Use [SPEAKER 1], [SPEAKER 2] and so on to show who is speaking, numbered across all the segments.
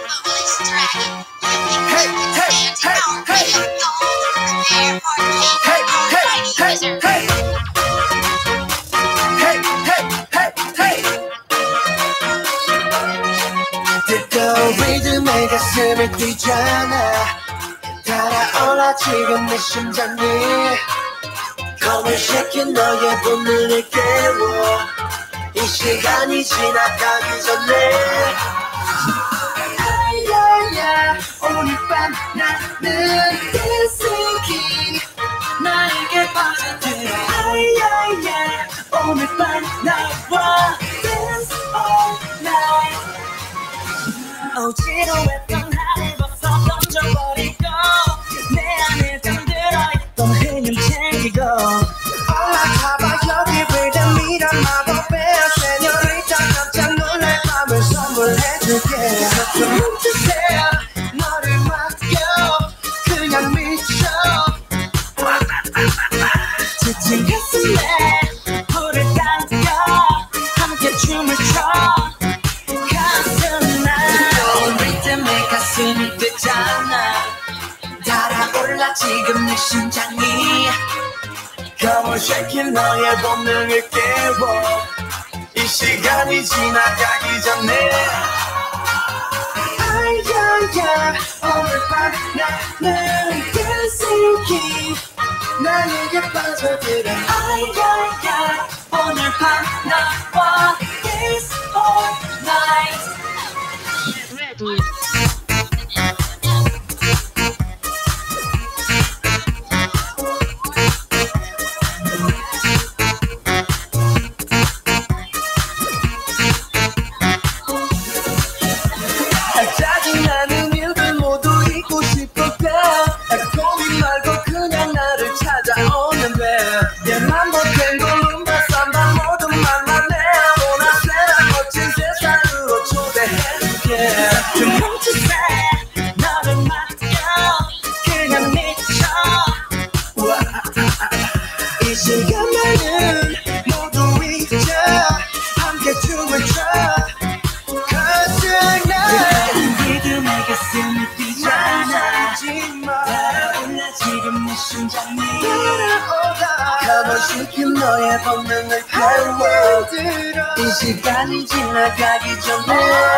[SPEAKER 1] 리듬에 가슴을 뛰잖아. 달아올라 지금 내 심장이 검을시킨 너의 본능을 깨워. 이 시간이 지나가기 전에 아야야 오늘 밤 나는 dancing king 나에게 빠져들어. 아야야 오늘 밤 나와 dance all night. 어지러웠던 나를 벗어 던져버리고 내 안에 잠들어 있던 흐름 챙기고 올라가봐 여기 리듬이란 마법의 세뇨리타. 깜짝 놀랄 밤을 선물해줄게. 좀 멈추세요 너를 맡겨 그냥 미쳐. 지친 가슴에 불을 당겨 함께 춤을 춰. 가슴이 뜨잖아. 달아올라 지금 내 심장이 검을시킨 너의 본능을 깨워. 이 시간이 지나가기 전에 아야야 오늘 밤 나는 dancing king 나에게 빠져들어. 아야야 오늘 밤 나와 dance all night. 짜증나는 일들 모두 잊고 싶을까. 고민 말고 그냥 나를 찾아오는데 얘만 못된 걸음바 삼바 모두 만나네. 보나세라 멋진 세상으로 초대해줄게. 좀 멈추세 너를 맡겨 그냥 미쳐. 이 시간만은 모두 잊어 함께 춤을 춰. 리듬에 가슴이 뛰잖아. 달아올라 지금 내 심장이 검을시킨 너의 본능을 깨워. 이 시간이 지나가기 전에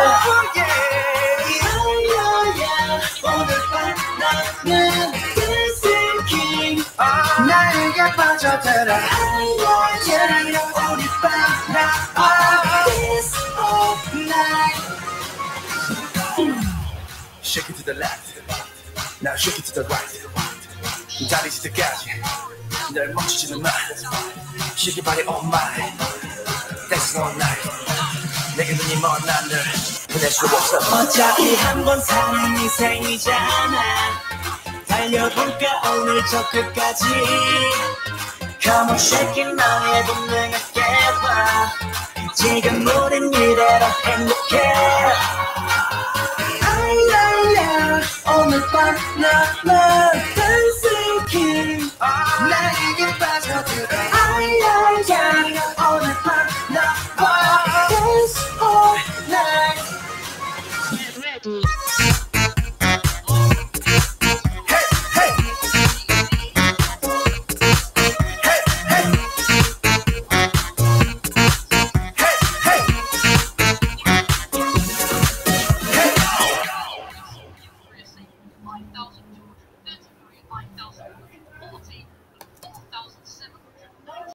[SPEAKER 1] 아야야 오늘 밤 나는 dancing king 나에게 빠져들어. 아야야 우리 밤 나와 dance all night. Shake it to the left, now shake it to the right. 다리 질 때까지 널 멈추지는 마. Shake your body all mine, dance all night. 내게 눈이 먼 나를 보낼 수 없어. 어차피 한 번 사는 인생이잖아. 달려볼까 오늘 저 끝까지. Come on shake it 너의 본능을 깨워. 지금 우린 이대로 행복해. 아야야 오늘 밤 나는 dancing king 나에게 빠져들어. 아야야 오늘 밤 나와 dance all night. Ready.